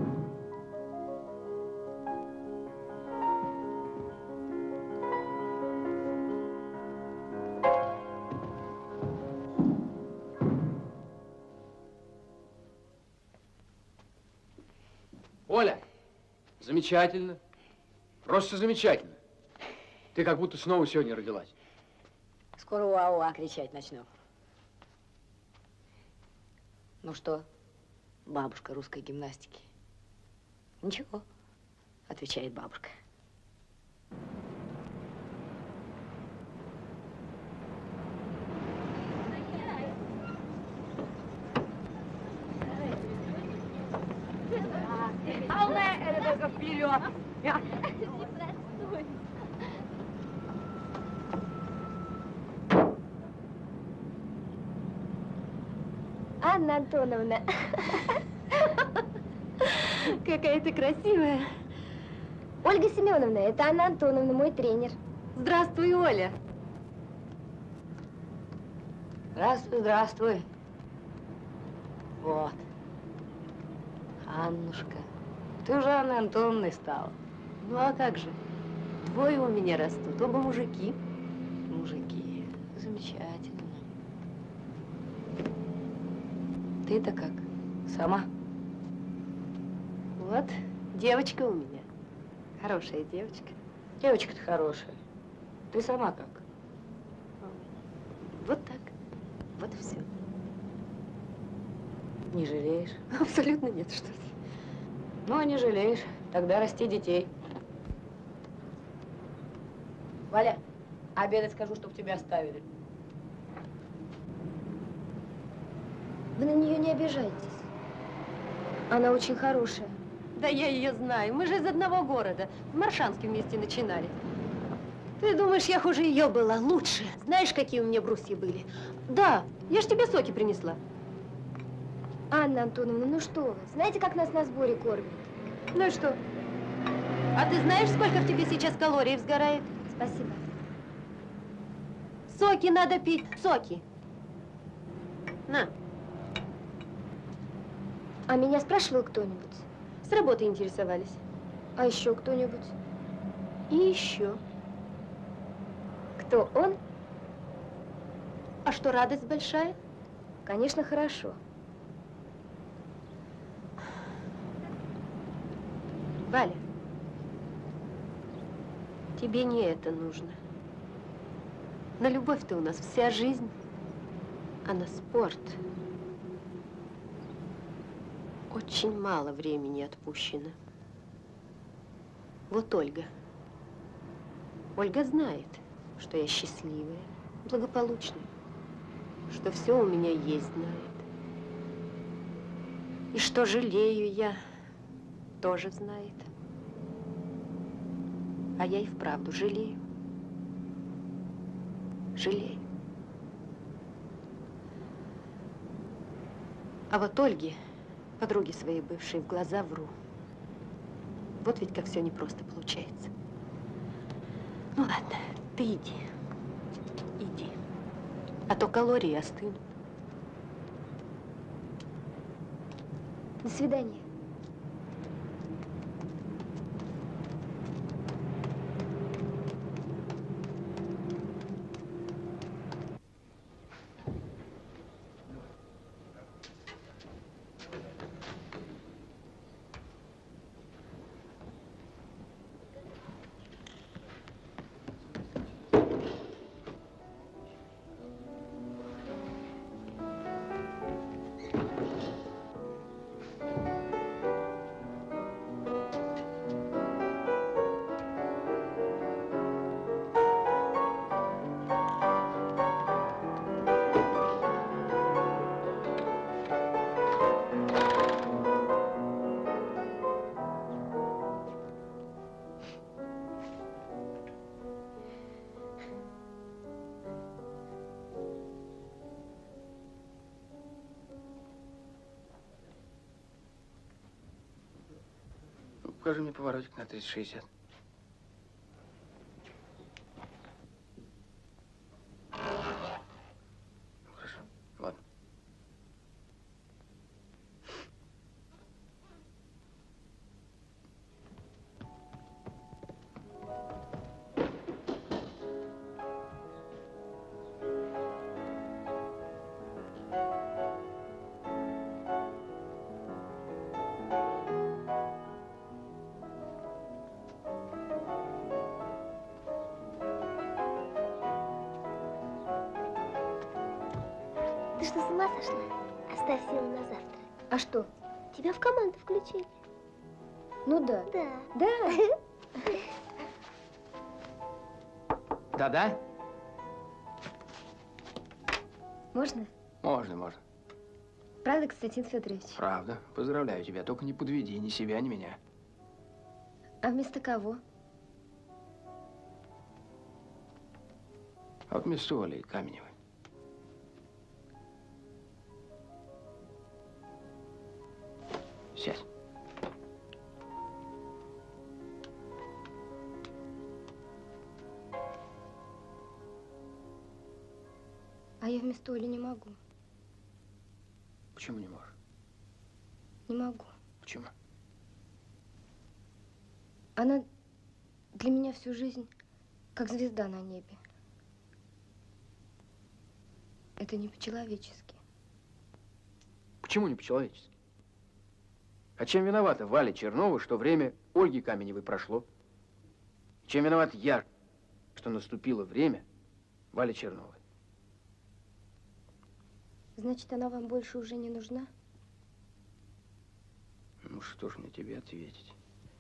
Оля, замечательно. Просто замечательно. Ты как будто снова сегодня родилась. Скоро уа-уа кричать начну. Ну что, бабушка русской гимнастики? Ничего, отвечает бабушка. Это только вперед! Анна Антоновна. Какая ты красивая. Ольга Семеновна, это Анна Антоновна, мой тренер. Здравствуй, Оля. Здравствуй, здравствуй. Вот. Аннушка, ты уже Анной Антоновной стала. Ну а как же? Двое у меня растут, оба мужики. Мужики, замечательно. Ты-то как? Сама? Вот, девочка у меня. Хорошая девочка. Девочка-то хорошая. Ты сама как? Вот так. Вот и все. Не жалеешь? Абсолютно нет, что ты. Ну, а не жалеешь, тогда расти детей. Валя, обедать скажу, чтоб тебя оставили. Вы на нее не обижайтесь. Она очень хорошая. Да я ее знаю. Мы же из одного города. В Маршанске вместе начинали. Ты думаешь, я хуже ее была? Лучше. Знаешь, какие у меня брусья были? Да, я ж тебе соки принесла. Анна Антоновна, ну что вы? Знаете, как нас на сборе кормят? Ну и что? А ты знаешь, сколько в тебе сейчас калорий сгорает? Спасибо. Соки надо пить, соки. На. А меня спрашивал кто-нибудь? С работы интересовались. А еще кто-нибудь? И еще. Кто он? А что, радость большая? Конечно, хорошо. Валя, тебе не это нужно. На любовь-то у нас вся жизнь, а на спорт очень мало времени отпущено. Вот Ольга. Ольга знает, что я счастливая, благополучная, что все у меня есть, знает. И что жалею я, тоже знает. А я и вправду жалею. Жалею. А вот Ольге, подруге своей бывшей, в глаза вру. Вот ведь как все непросто получается. Ну ладно, ты иди. Иди. А то калории остынут. До свидания. Покажи мне поворотик на 360. Хорошо, ладно. Ты что, с ума сошла? Оставь силу на завтра. А что? Тебя в команду включили. Ну да. Да. Да. Да-да? Можно? Можно, можно. Правда, Константин Федорович? Правда. Поздравляю тебя. Только не подведи ни себя, ни меня. А вместо кого? А вот вместо Оли Каменевой. Сядь. А я вместо Оли не могу. Почему не можешь? Не могу. Почему? Она для меня всю жизнь как звезда на небе. Это не по-человечески. Почему не по-человечески? А чем виновата Валя Чернова, что время Ольги Каменевой прошло? Чем виноват я, что наступило время Вали Черновой? Значит, она вам больше уже не нужна? Ну, что ж мне тебе ответить?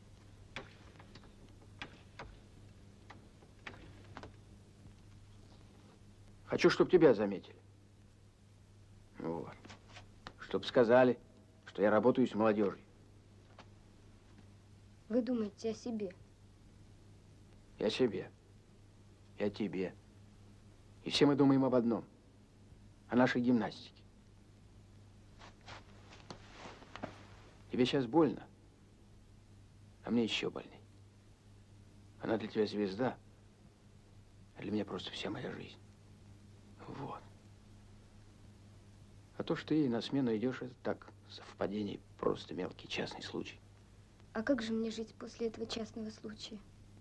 Хочу, чтобы тебя заметили. Вот. Чтоб сказали, что я работаю с молодежью. Вы думаете о себе? Я о себе. И о тебе. И все мы думаем об одном. О нашей гимнастике. Тебе сейчас больно, а мне еще больней. Она для тебя звезда, а для меня просто вся моя жизнь. Вот. А то, что ты ей на смену идешь, это так, совпадение, просто мелкий частный случай. А как же мне жить после этого частного случая?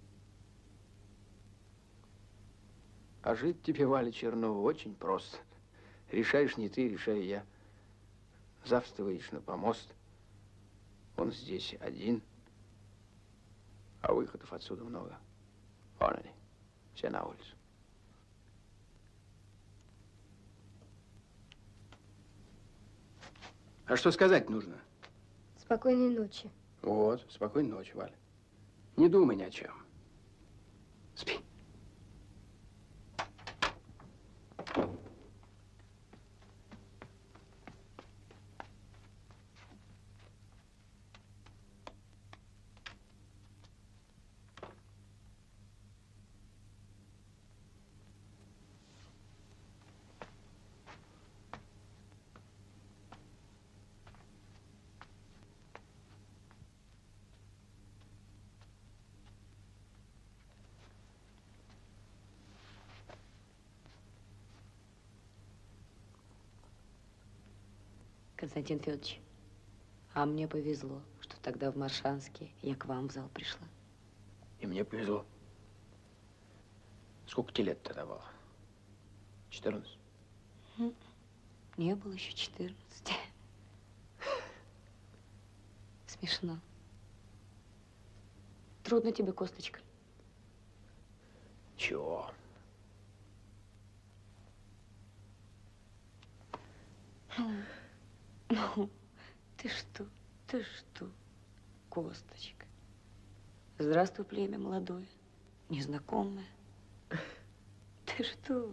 А жить тебе, Валя Чернова, очень просто. Решаешь не ты, решаю я. Завтра ты выйдешь на помост. Он здесь один. А выходов отсюда много. Вон они, все на улицу. А что сказать нужно? Спокойной ночи. Вот, спокойной ночи, Валя. Не думай ни о чем. Спи. Константин Федорович, а мне повезло, что тогда в Маршанске я к вам в зал пришла. И мне повезло. Сколько тебе лет ты давал? 14? Не было еще 14. Смешно. Трудно тебе, Косточка? Чего? Ну, ты что, Косточка? Здравствуй, племя молодое, незнакомое. Ты что?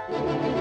Thank you.